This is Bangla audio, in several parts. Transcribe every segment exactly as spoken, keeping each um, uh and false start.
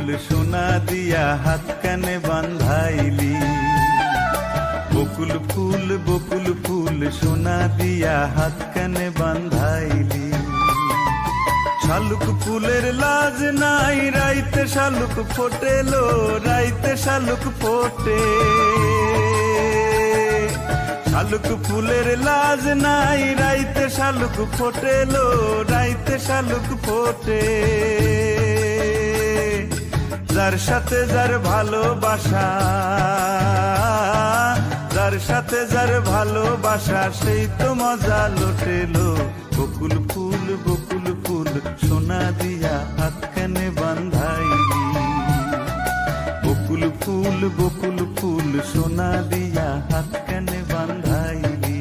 ফুল সোনা দিয়া হাত কানে বান্ধাইলি। বকুল ফুল বকুল ফুল সোনা দিয়া হাত কানে বান্ধাইলি। শালুক ফুলের লাজ নাই রাইতে শালুক ফোটেলো, রাইতে শালুক ফোটে। শালুক ফুলের লাজ নাই রাইতে শালুক ফোটেলো, রাইতে শালুক ফোটে। যার সাথে যার ভালোবাসা, যার সাথে যার ভালোবাসা সেই তো মজা লোটেলো। বকুল ফুল বকুল ফুল সোনা দিয়া হাত কানে বান্ধাইলি। বকুল ফুল বকুল ফুল সোনা দিয়া হাত কানে বান্ধাইলি।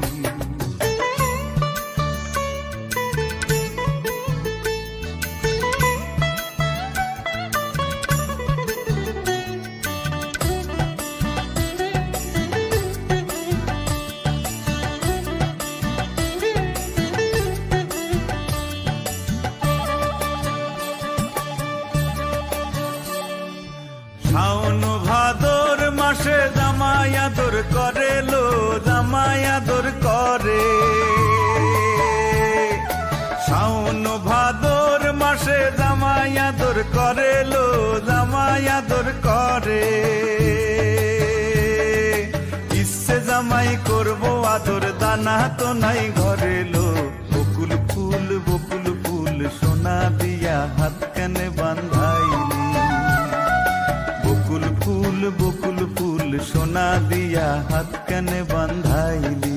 শাওন ভাদর মাসে জামাই আদর করে লো, জামাই আদর করে। শাওন ভাদর মাসে জামাই আদর করে লো, জামাই আদর করে। ইচ্ছে জামাই করবো আদর দানা তো নাই ঘরে লো। বকুল ফুল বকুল ফুল সোনা দিয়া হাত কানে বান্ধাইলি। বকুল ফুল বকুল ফুল সোনা দিয়া হাত কানে বান্ধাইলি।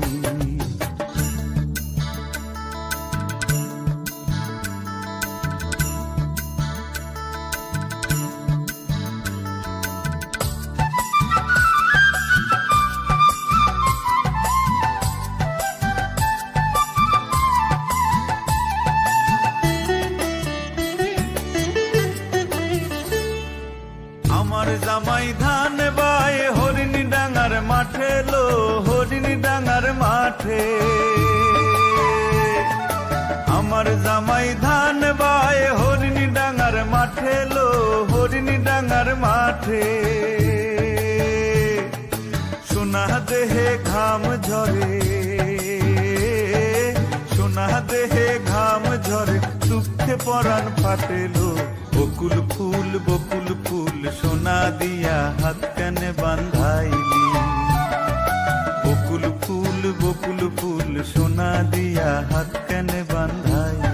আমার জামাই ধান বায় হরিণী ডাঙার মাঠে লো, হরিণী ডাঙার মাঠে। আমার জামাই ধান বায় হরিণী ডাঙার মাঠে লো, হরিণী ডাঙার মাঠে। সোনা দেহে ঘাম ঝরে, সোনা দেহে ঘাম ঝরে, দুঃখে পরাণ ফাটেলো। বকুল ফুল বকুল ফুল সোনা দিয়া হাত কানে বান্ধাইলি। বকুল ফুল বকুল ফুল সোনা দিয়া হাত কানে বান্ধাইলি।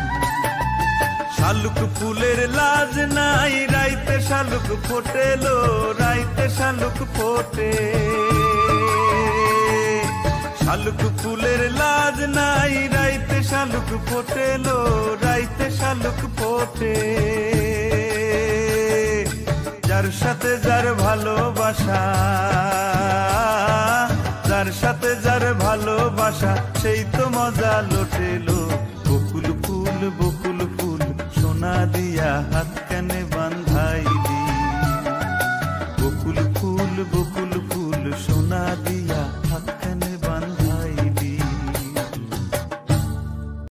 শালুক ফুলের লাজ নাই রাইতে শালুক ফোটেলো, রাইতে শালুক ফোটে। শালুক ফুলের লাজ নাই রাইতে শালুক ফোটেলো, রাইতে শালুক ফোটে। যার সাথে যার ভালোবাসা, যার সাথে যার ভালোবাসা সেই তো মজা লোটেলো। বকুল ফুল বকুল ফুল সোনা দিয়া হাত কানে বান্ধা।